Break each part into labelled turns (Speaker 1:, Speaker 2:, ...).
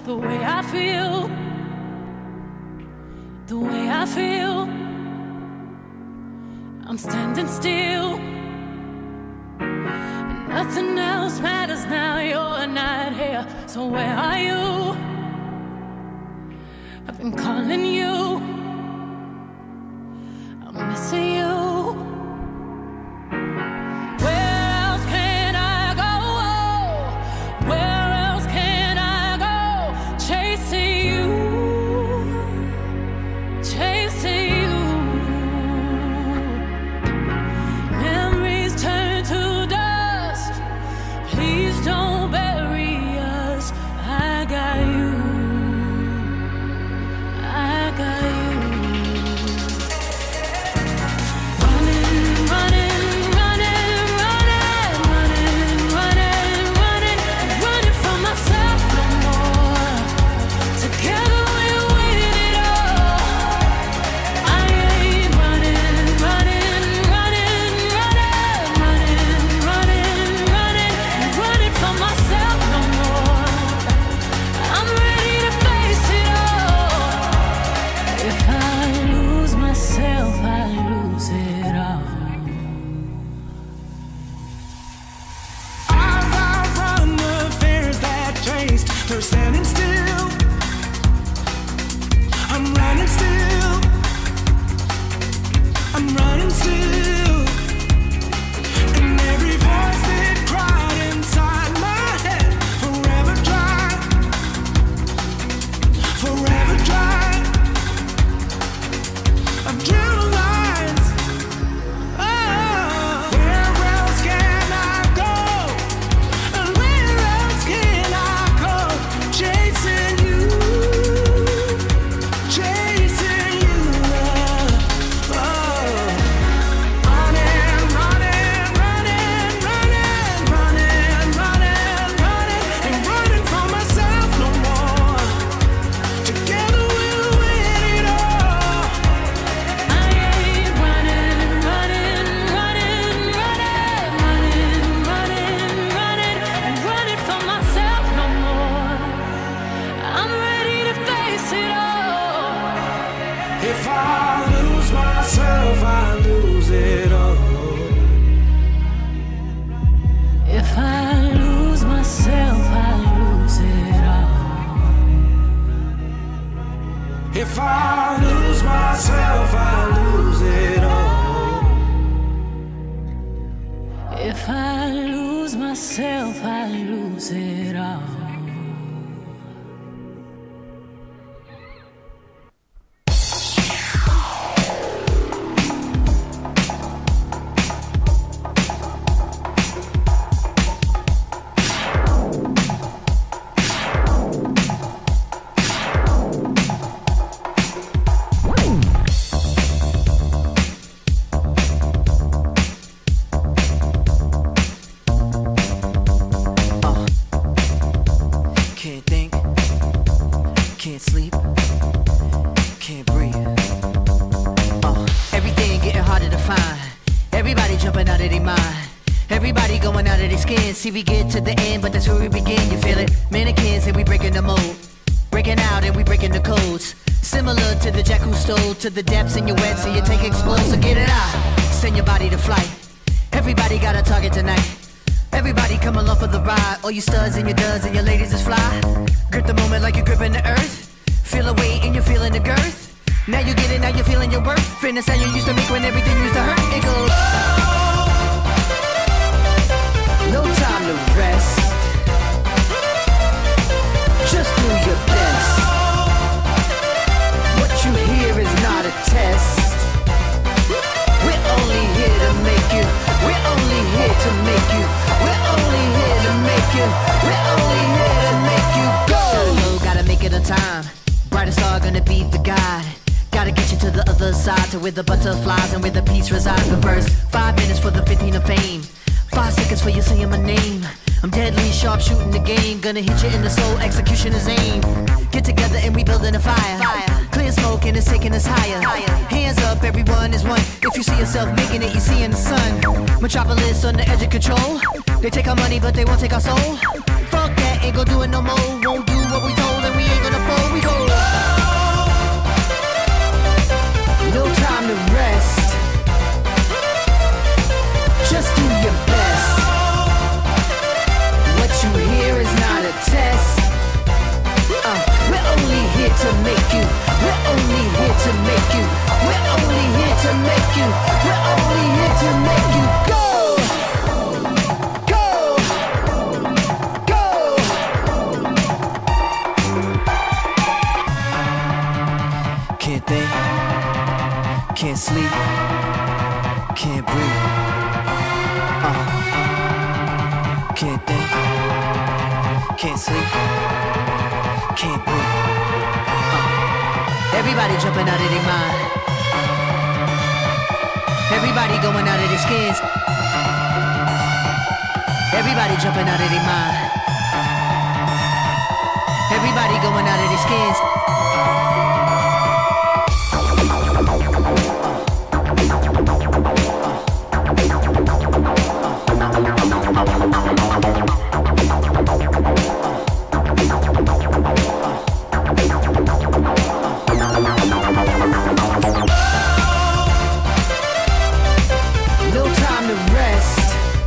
Speaker 1: the way I feel, the way I feel. I'm standing still, and nothing else matters now. You're not here, so where are you? I've been calling you, I'm missing you.
Speaker 2: They're standing still. I'm running still. I'm running still. And every voice that cried inside my head, forever dry, forever dry. I've drew lines. Oh, where else can I go? And where else can I go? Chasing you, chasing you, oh. Running, running, running, running, running, running, running, ain't running from myself no more. Together we'll win it all.
Speaker 1: I ain't running, running, running, running, running, running, running, and running from myself no more. I'm ready to face it all.
Speaker 2: If I lose myself, I lose it all.
Speaker 1: If I lose myself, I lose it all.
Speaker 2: If I lose myself, I lose it all.
Speaker 1: If I lose myself, I lose it all.
Speaker 3: Can't think, can't sleep, can't breathe. Everything getting harder to find. Everybody jumping out of their mind. Everybody going out of their skin. See, we get to the end, but that's where we begin. You feel it? Mannequins and we breaking the mold. Breaking out and we breaking the codes. Similar to the jack who stole to the depths in your wet, so you take explode. So get it out, send your body to flight. Everybody got a target tonight. Everybody come along for the ride. All you studs and your duds and your ladies is fly. Grip the moment like you're gripping the earth. Feel the weight and you're feeling the girth. Now you get it, now you're feeling your worth. Fitness how you used to make when everything used to hurt. It goes, no time to rest. Just do your best. What you hear is not a test. We're only here to make you. We're only here to make you. We're only here to make you. We're only here to make you go. Gotta make it on time. Brightest star gonna be the guide. Gotta get you to the other side, to where the butterflies and where the peace resides. But first, 5 minutes for the 15 of fame. 5 seconds for you saying my name. I'm deadly sharp shooting the game. Gonna hit you in the soul, execution is aim. Get together and we building a fire. Clear smoke and it's taking us higher. Hands up, everyone is one. If you see yourself making it, you see in the sun. Metropolis on the edge of control. They take our money but they won't take our soul. Fuck that, ain't gon' do it no more. Won't do what we told and we to make you. We're only here to make you. We're only here to make you. We're only here to make you go. Go. Go. Can't think, can't sleep, can't breathe. Can't think, can't sleep, can't breathe. Everybody jumping out of their mind. Everybody going out of their skins. Everybody jumping out of their mind. Everybody going out of their skins. No time to rest.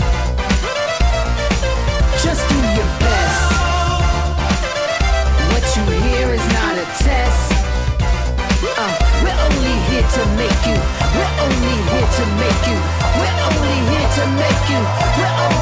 Speaker 3: Just do your best. What you hear is not a test. We're only here to make you. We're only here to make you. We're only here to make you. We're only